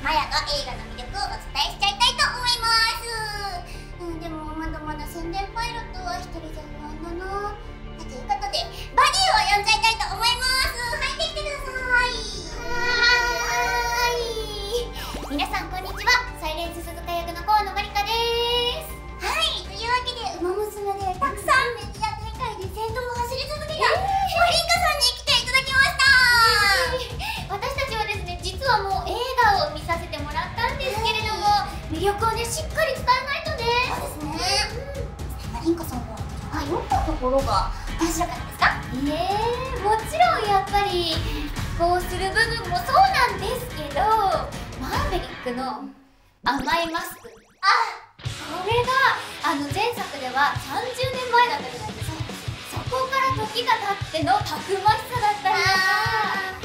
マヤが映画の魅力をお伝えしちゃいたいと思います。でもまだまだ宣伝パイロットは一人じゃ不安だな。ということでバディを呼んじゃいたいと思います。入ってきてください。皆さんこんにちは。サイレンス鈴鹿役の河野まりかです。はい、というわけでウマ娘でたくさんメディア大会で先頭を走り続けたマリンカさんに来ていただきました。私たちはですね、実はもう映画を見させてもらったんですけれども、魅力をねしっかり伝えないとね。そうですね。マリンカさんは迷ったところが面白かったですか？ もちろんやっぱりこうする部分もそうなんですけど、マーヴェリックの甘いマスク、これが前作では30年前だったじゃないですか。そこから時が経ってのたくましさだったりとか、